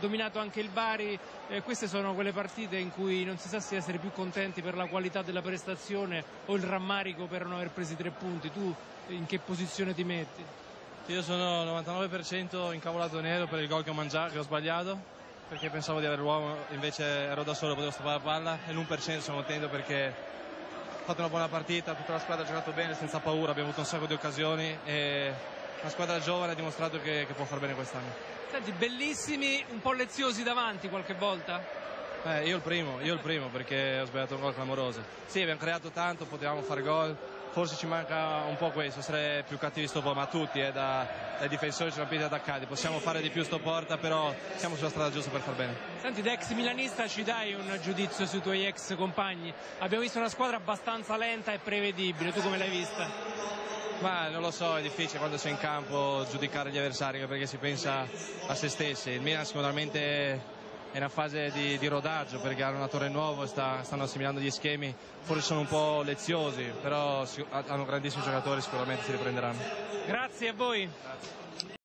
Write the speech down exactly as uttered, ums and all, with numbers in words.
dominato anche il Bari, eh, queste sono quelle partite in cui non si sa se essere più contenti per la qualità della prestazione o il rammarico per non aver preso i tre punti. Tu in che posizione ti metti? Io sono al novantanove per cento incavolato nero per il gol che ho mangiato, che ho sbagliato, perché pensavo di avere l'uomo, invece ero da solo, potevo stoppare la palla, e l'uno per cento sono contento perché ho fatto una buona partita, tutta la squadra ha giocato bene, senza paura, abbiamo avuto un sacco di occasioni e la squadra giovane ha dimostrato che, che può far bene quest'anno. Senti, bellissimi, un po' leziosi davanti qualche volta? Eh, io il primo, io il primo perché ho sbagliato un gol clamoroso. Sì, abbiamo creato tanto, potevamo fare gol, forse ci manca un po' questo, essere più cattivi sto porta, ma tutti, eh, da, dai difensori fino ai attaccati, possiamo fare di più sto porta, però siamo sulla strada giusta per far bene. Senti, da ex milanista ci dai un giudizio sui tuoi ex compagni? Abbiamo visto una squadra abbastanza lenta e prevedibile, tu come l'hai vista? Ma non lo so, è difficile quando sei in campo giudicare gli avversari perché si pensa a se stessi. Il Milan sicuramente è una fase di, di rodaggio perché hanno un allenatore nuovo e sta, stanno assimilando gli schemi, forse sono un po' leziosi, però hanno grandissimi giocatori, sicuramente si riprenderanno. Grazie a voi. Grazie.